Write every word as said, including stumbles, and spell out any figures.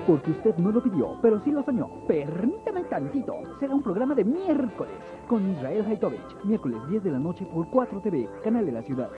porque usted no lo pidió, pero sí lo soñó. Permítame tantito. Será un programa de miércoles con Israel Haitovich. Miércoles diez de la noche por cuatro T V, canal de la ciudad.